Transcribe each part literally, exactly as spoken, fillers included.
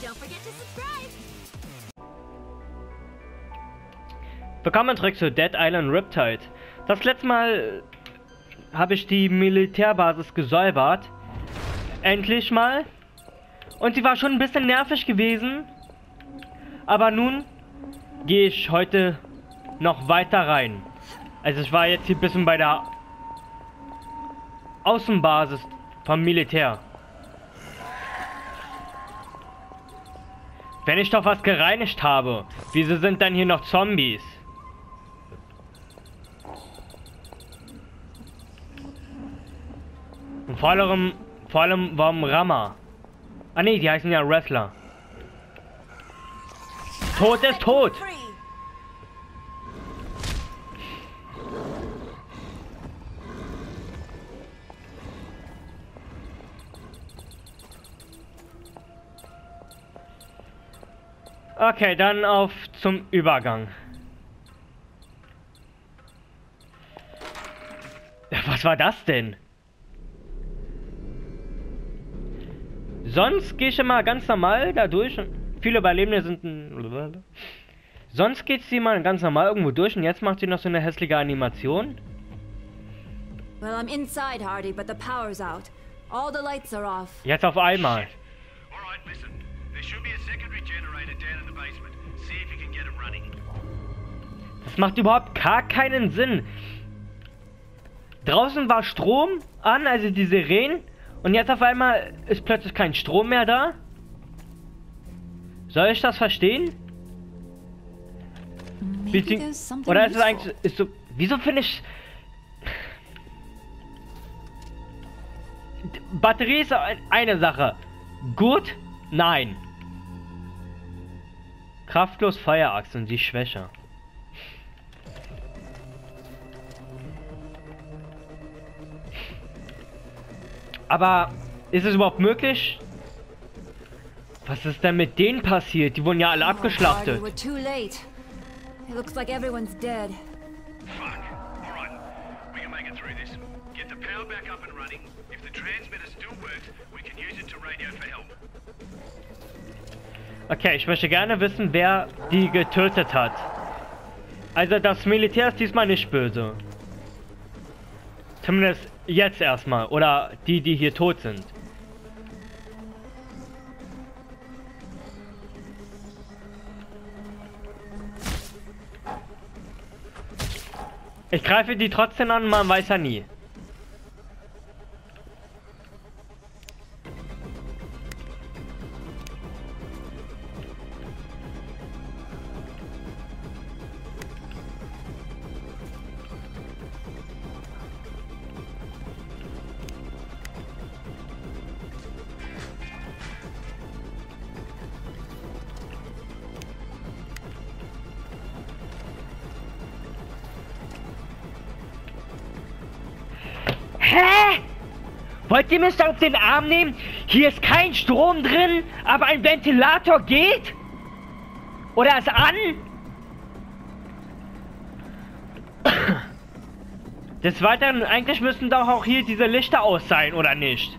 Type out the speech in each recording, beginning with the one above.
don't forget to subscribe. Willkommen zurück zu Dead Island Riptide. Das letzte Mal habe ich die Militärbasis gesäubert. Endlich mal. Und sie war schon ein bisschen nervig gewesen. Aber nun gehe ich heute noch weiter rein. Also ich war jetzt hier ein bisschen bei der Außenbasis vom Militär. Wenn ich doch was gereinigt habe, wieso sind dann hier noch Zombies? Und vor allem, vor allem warum Rama? Ah ne, die heißen ja Wrestler. Tod ist tot! Okay, dann auf zum Übergang. Was war das denn? Sonst gehe ich immer ganz normal da durch. Viele Überlebende sind ein... Sonst geht sie mal ganz normal irgendwo durch und jetzt macht sie noch so eine hässliche Animation. Well, I'm inside, Hardy, but the power's out. All the lights are off. Jetzt auf einmal. Alright, listen. There should be a secondary generator down in the basement. See if you can get it running. Das macht überhaupt gar keinen Sinn. Draußen war Strom an, also die Sirenen. Und jetzt auf einmal ist plötzlich kein Strom mehr da. Soll ich das verstehen? Bezieh Oder ist es eigentlich... Ist so, wieso finde ich... Batterie ist eine Sache. Gut? Nein. Kraftlos Feuerachse und sie schwächer. Aber ist es überhaupt möglich? Was ist denn mit denen passiert? Die wurden ja alle abgeschlachtet. Oh, Hardy, we're too late. It looks like everyone's dead. Fuck. Alright. We can make it through this. Get the power back up and running. If the transmitter still works, we can use it to radio for help. Okay, ich möchte gerne wissen, wer die getötet hat. Also das Militär ist diesmal nicht böse. Zumindest jetzt erstmal. Oder die, die hier tot sind. Ich greife die trotzdem an, man weiß ja nie. Hä? Wollt ihr mich auf den Arm nehmen? Hier ist kein Strom drin, aber ein Ventilator geht? Oder ist an? Des Weiteren, eigentlich müssten doch auch hier diese Lichter aus sein, oder nicht?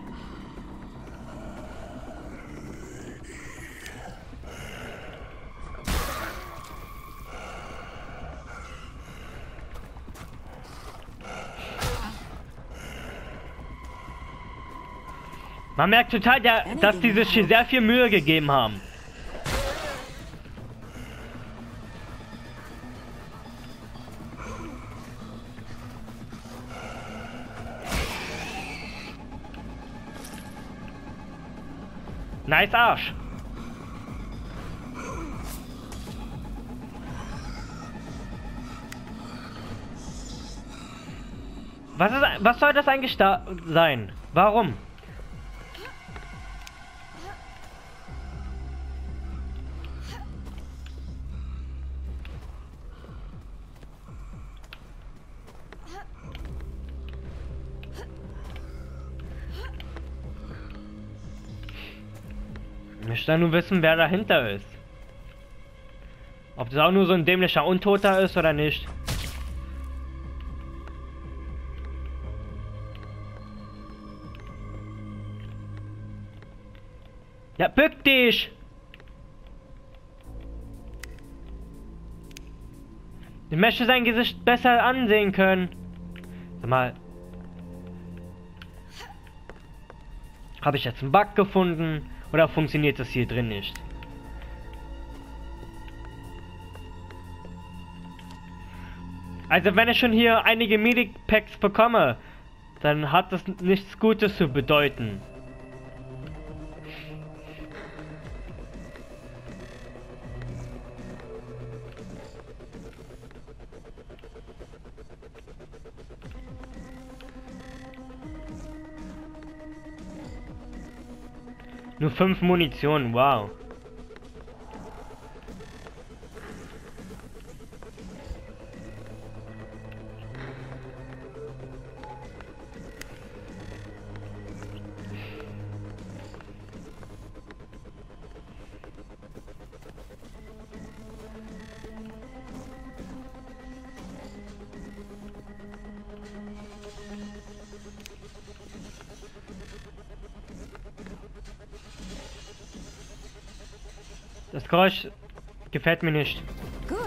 Man merkt total, der, dass die sich hier sehr viel Mühe gegeben haben. Nice Arsch. Was ist, was soll das eigentlich da sein? Warum? Ich möchte dann nur wissen, wer dahinter ist. Ob das auch nur so ein dämlicher Untoter ist oder nicht. Ja, bück dich! Ich möchte sein Gesicht besser ansehen können. Sag mal. Habe ich jetzt einen Bug gefunden? Oder funktioniert das hier drin nicht? Also wenn ich schon hier einige Medic-Packs bekomme, dann hat das nichts Gutes zu bedeuten. Nur fünf Munition, wow. Das Geräusch gefällt mir nicht. Good.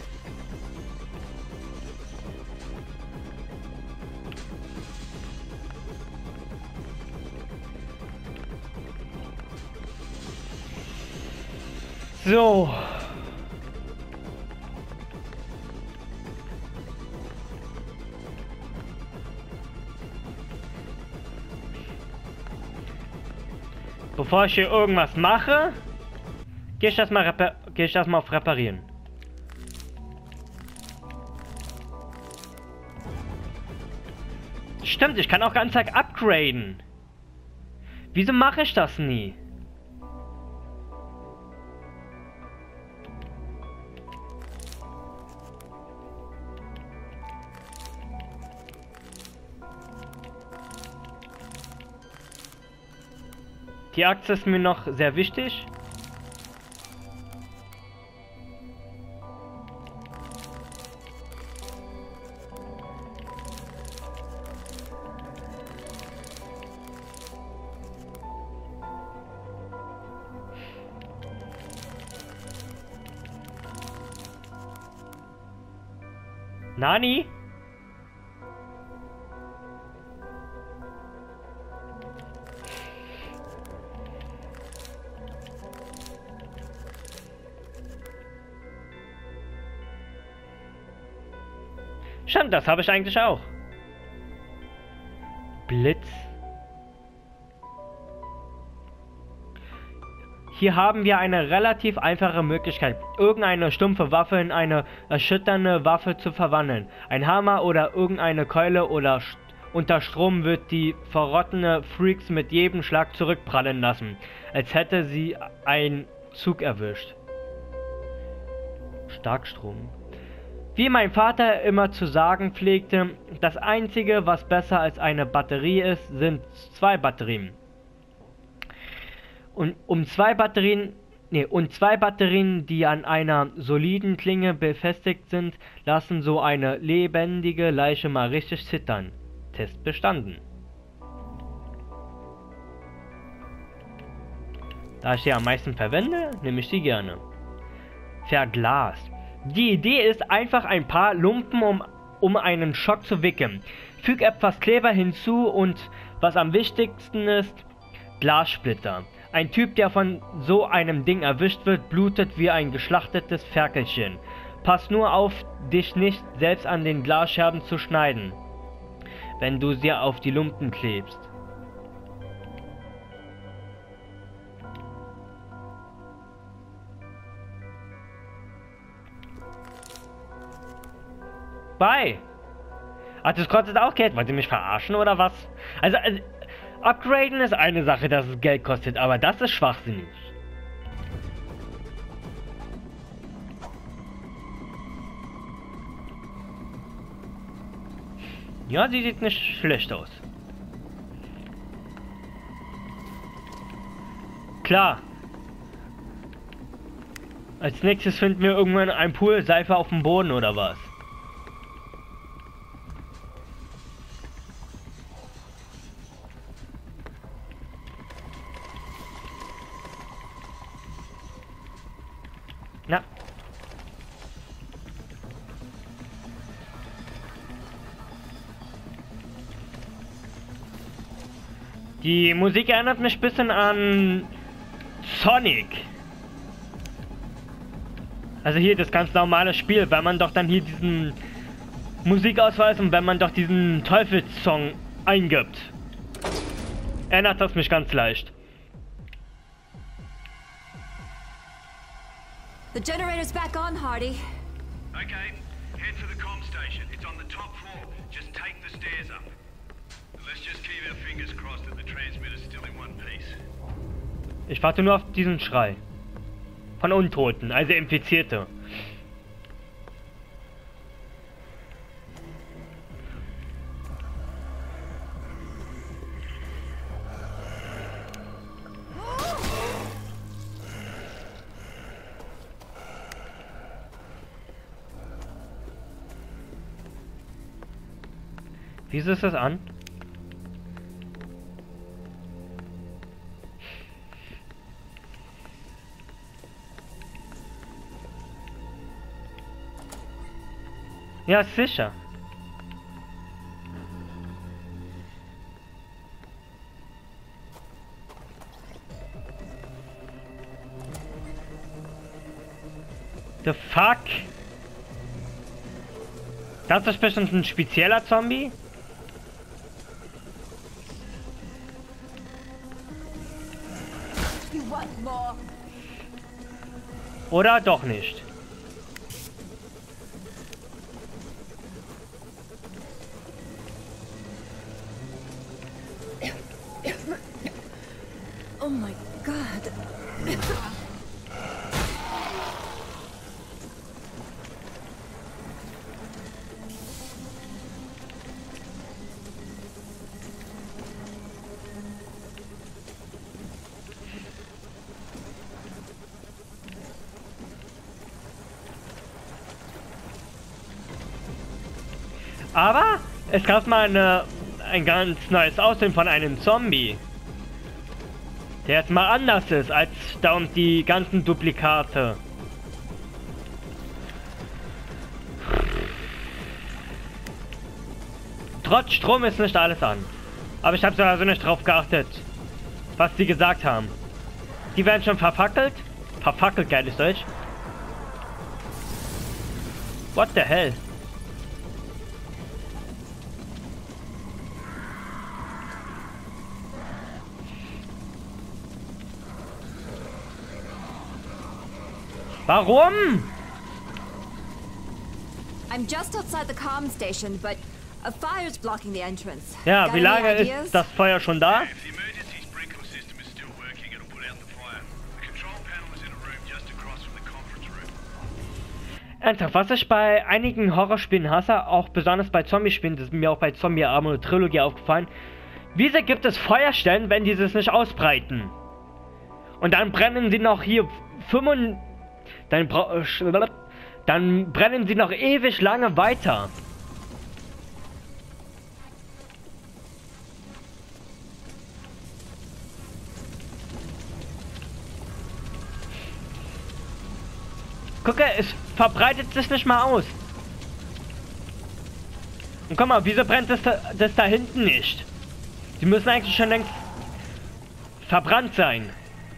So. Bevor ich hier irgendwas mache, gehe ich das mal repar gehe ich das mal auf Reparieren. Stimmt, ich kann auch ganz Tag upgraden. Wieso mache ich das nie? Die Axt ist mir noch sehr wichtig. Nani? Stimmt, das habe ich eigentlich auch. Blitz. Hier haben wir eine relativ einfache Möglichkeit, irgendeine stumpfe Waffe in eine erschütternde Waffe zu verwandeln. Ein Hammer oder irgendeine Keule oder st unter Strom wird die verrottene Freaks mit jedem Schlag zurückprallen lassen, als hätte sie einen Zug erwischt. Starkstrom. Wie mein Vater immer zu sagen pflegte, das Einzige, was besser als eine Batterie ist, sind zwei Batterien. Und um zwei Batterien, nee, und zwei Batterien, die an einer soliden Klinge befestigt sind, lassen so eine lebendige Leiche mal richtig zittern. Test bestanden. Da ich die am meisten verwende, nehme ich die gerne. Verglast. Die Idee ist einfach ein paar Lumpen, um, um einen Schock zu wickeln. Füg etwas Kleber hinzu und, was am wichtigsten ist, Glassplitter. Ein Typ, der von so einem Ding erwischt wird, blutet wie ein geschlachtetes Ferkelchen. Pass nur auf, dich nicht selbst an den Glasscherben zu schneiden, wenn du sie auf die Lumpen klebst. Bye! Ach, das kostet auch Geld. Wollt ihr mich verarschen oder was? Also, also upgraden ist eine Sache, dass es Geld kostet, aber das ist schwachsinnig. Ja, sie sieht nicht schlecht aus. Klar. Als nächstes finden wir irgendwann ein Pool Seife auf dem Boden oder was? Na. Die Musik erinnert mich ein bisschen an Sonic. Also hier das ganz normale Spiel, wenn man doch dann hier diesen Musikausweis und wenn man doch diesen Teufelssong eingibt. Erinnert das mich ganz leicht. The generator's back on, Hardy. Okay, head to the comm station. It's on the top floor. Just take the stairs up. Let's just keep our fingers crossed that the transmitter's still in one piece. Ich warte nur auf diesen Schrei. Von Untoten, also Infizierte. Wieso ist das an? Ja, sicher. The fuck? Das ist bestimmt ein spezieller Zombie? You want more? Oder doch nicht? Oh my god. Aber es gab mal eine, ein ganz neues Aussehen von einem Zombie. Der jetzt mal anders ist als da um die ganzen Duplikate. Trotz Strom ist nicht alles an. Aber ich habe so also nicht drauf geachtet, was die gesagt haben. Die werden schon verfackelt? Verfackelt, geiles Deutsch. What the hell? Warum? I'm just outside the comm station, but a fire's blocking the entrance. Ja, Got wie any lange ideas? ist das Feuer schon da? If the emergency sprinkler system is still working, it'll put out the fire. The control panel is in a room just across from the conference room. Ernsthaft, was ich bei einigen Horrorspielen hasse, auch besonders bei Zombie-Spielen, das ist mir auch bei Zombie Armor Trilogy aufgefallen. Wieso gibt es Feuerstellen, wenn diese es nicht ausbreiten? Und dann brennen sie noch hier fünfundfünfzig... Dann, bra dann brennen sie noch ewig lange weiter. Gucke, es verbreitet sich nicht mal aus. Und guck mal, wieso brennt das da, das da hinten nicht? Die müssen eigentlich schon längst verbrannt sein.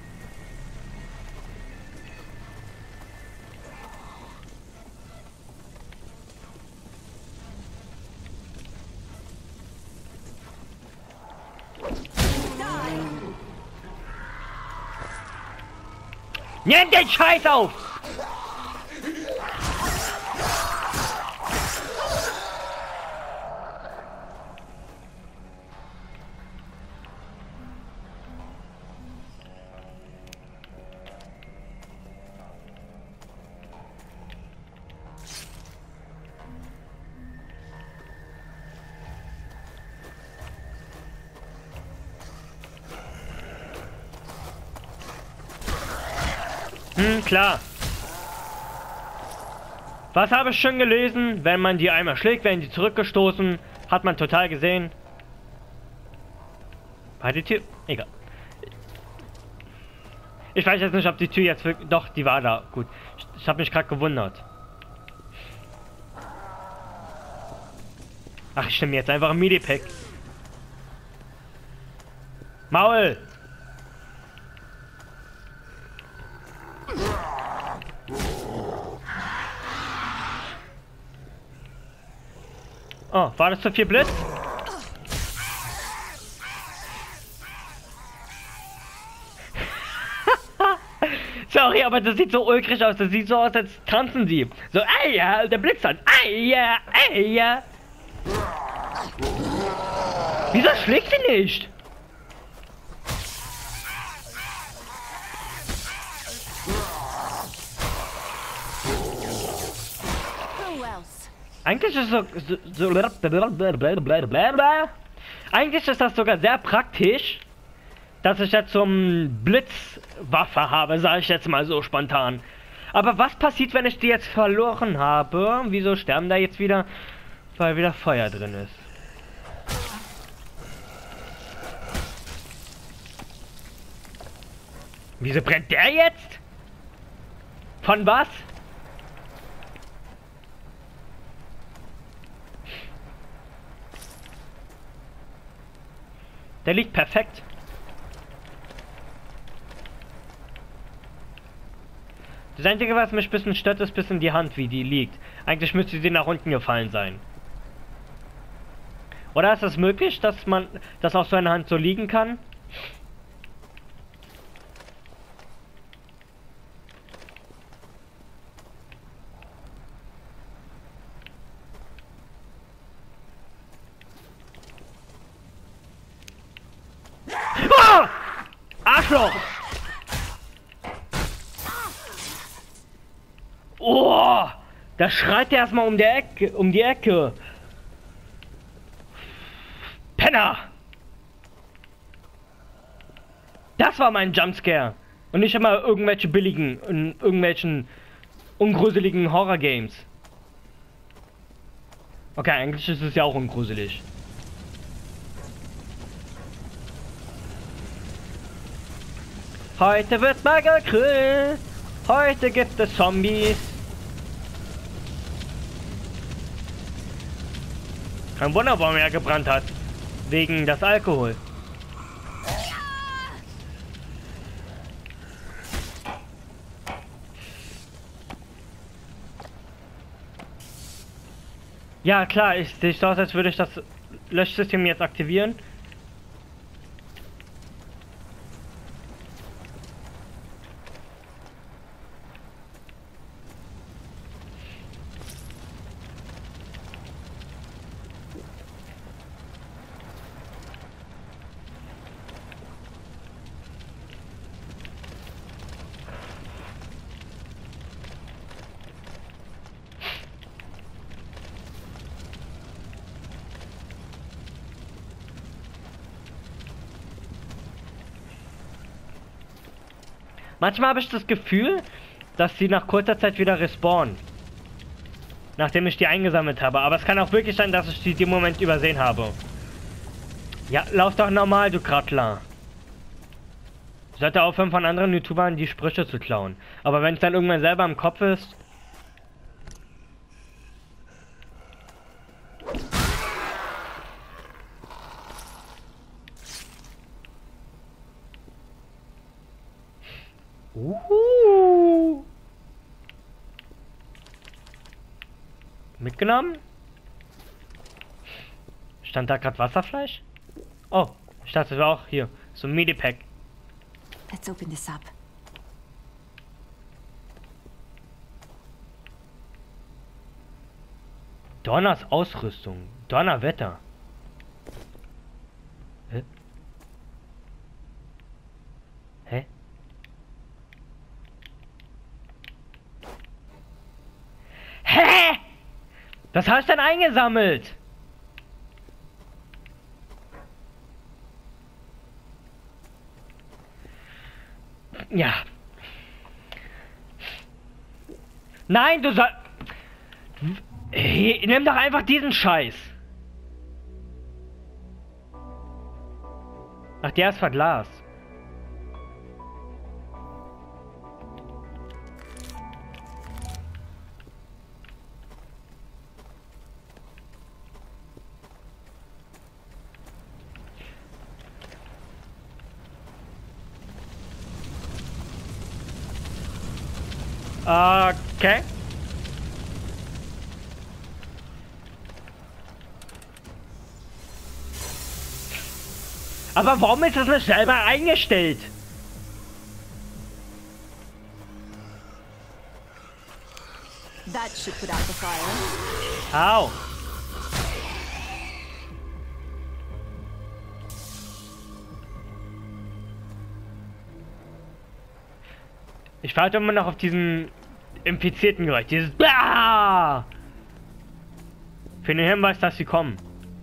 Nimm den Scheiß auf! Hm, klar. Was habe ich schon gelesen? Wenn man die einmal schlägt, werden die zurückgestoßen. Hat man total gesehen. War die Tür? Egal. Ich weiß jetzt nicht, ob die Tür jetzt wirklich... Doch, die war da. Gut. Ich, ich habe mich gerade gewundert. Ach, ich nehme jetzt einfach ein Medipack. Maul! Oh, war das zu viel Blitz? Sorry, aber das sieht so ulkrig aus. Das sieht so aus, als tanzen sie. So, ey, ja, der Blitz an. Ey, ja, ey, ja. Wieso schlägt sie nicht? Eigentlich ist so, so, so eigentlich ist das sogar sehr praktisch, dass ich jetzt so eine Blitzwaffe habe, sage ich jetzt mal so spontan. Aber was passiert, wenn ich die jetzt verloren habe? Wieso sterben da jetzt wieder? Weil wieder Feuer drin ist. Wieso brennt der jetzt? Von was? Der liegt perfekt. Das Einzige, was mich ein bisschen stört, ist ein bisschen die Hand, wie die liegt. Eigentlich müsste sie nach unten gefallen sein. Oder ist es möglich, dass man, dass auch so eine Hand so liegen kann? Ah! Arschloch! Oh! Da schreit der erstmal um der Ecke, um die Ecke. Penner! Das war mein Jumpscare. Und nicht immer irgendwelche billigen, in irgendwelchen ungruseligen Horror-Games. Okay, eigentlich ist es ja auch ungruselig. Heute wird mal gegrillt. Heute gibt es Zombies. Kein Wunder, warum er gebrannt hat. Wegen das Alkohol. Ja klar, ich sehe so aus, als würde ich das Löschsystem jetzt aktivieren. Manchmal habe ich das Gefühl, dass sie nach kurzer Zeit wieder respawnen. Nachdem ich die eingesammelt habe. Aber es kann auch wirklich sein, dass ich die in dem Moment übersehen habe. Ja, lauf doch normal, du Krattler. Ich sollte aufhören, von anderen YouTubern die Sprüche zu klauen. Aber wenn es dann irgendwann selber im Kopf ist... Uhu. Mitgenommen? Stand da gerade Wasserfleisch? Oh, ich dachte, das war auch hier. So ein Medipack. Let's open this up. Donners Ausrüstung. Donnerwetter. Hä? Hä? Hä? Was hast du denn eingesammelt? Ja. Nein, du soll... Hey, nimm doch einfach diesen Scheiß. Ach, der ist verglast. Okay. Aber warum ist das nicht selber eingestellt? That should put out the fire. Au. Ich warte immer noch auf diesen infizierten Geräusch. Dieses Blah! Für den Hinweis, dass sie kommen.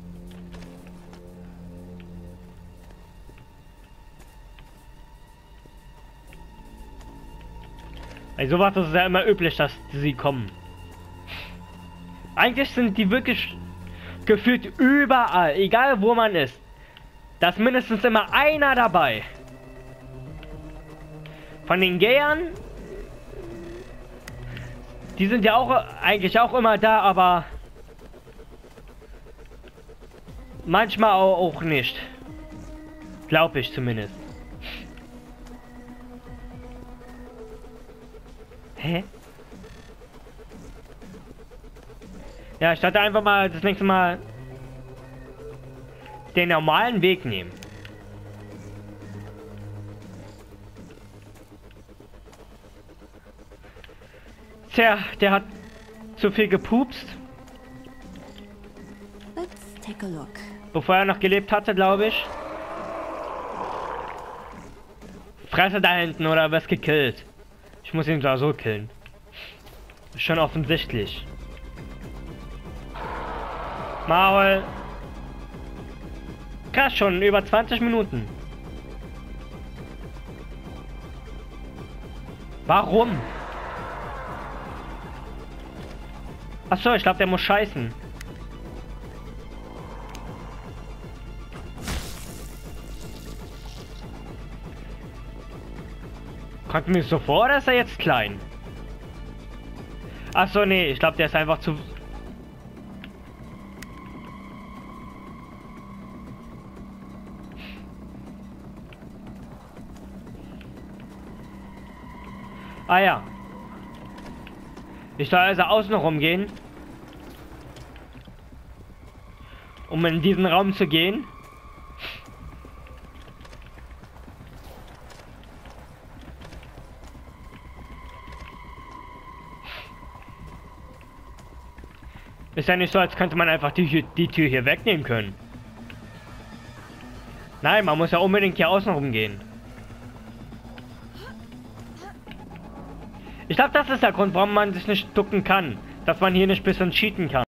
Bei sowas ist es ja immer üblich, dass sie kommen. Eigentlich sind die wirklich gefühlt überall, egal wo man ist. Da ist mindestens immer einer dabei. Von den Gehern, die sind ja auch eigentlich auch immer da, aber manchmal auch, auch nicht. Glaube ich zumindest. Hä? Ja, ich sollte einfach mal das nächste Mal den normalen Weg nehmen. Tja, der hat zu viel gepupst. Let's take a look. Bevor er noch gelebt hatte, glaube ich. Fresse da hinten oder wirst gekillt. Ich muss ihn da so killen. Ist schon offensichtlich. Maul. Krass, schon über zwanzig Minuten. Warum? Achso, ich glaube, der muss scheißen. Kommt mir so vor, oder ist er jetzt klein? Achso, nee, ich glaube, der ist einfach zu... Ah ja. Ich soll also außen rumgehen, um in diesen Raum zu gehen. Ist ja nicht so, als könnte man einfach die, die Tür hier wegnehmen können. Nein, man muss ja unbedingt hier außen rumgehen. Ich glaube, das ist der Grund, warum man sich nicht ducken kann. Dass man hier nicht ein bisschen cheaten kann.